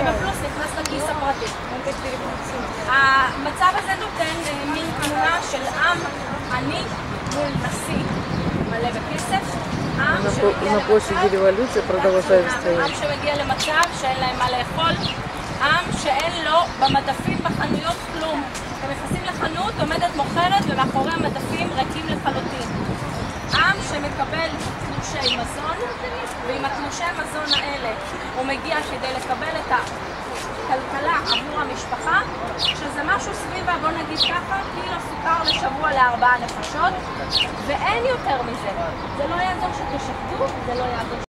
ובפלוס נכנס לכיס הפרטי. המצב הזה נותן מין תמונה של עם עני מול נשיא מלא בכסף. עם שמגיע למצב שאין להם מה לאכול, עם שאין לו במדפים בחנויות כלום. אתם נכנסים לחנות, עומדת מוכרת ומאחורי המדפים ריקים לחלוטין. עם שמקבל תלושי מזון, ועם התלושי המזון האלה הוא מגיע כדי לקבל את הכלכלה עבור המשפחה, שזה משהו סביבה, בוא נגיד ככה, קילו סוכר לשבוע ל4 נפשות, ואין יותר מזה. זה לא יעזור שתשחטו, זה לא יעזור